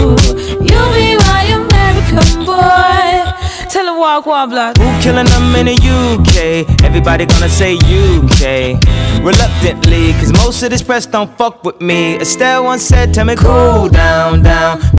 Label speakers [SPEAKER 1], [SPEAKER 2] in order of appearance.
[SPEAKER 1] You'll be my American boy. Tell him walk, block.
[SPEAKER 2] Who killing them in the UK? Everybody gonna say UK. Reluctantly, cause most of this press don't fuck with me. Estelle once said, tell me cool down, down.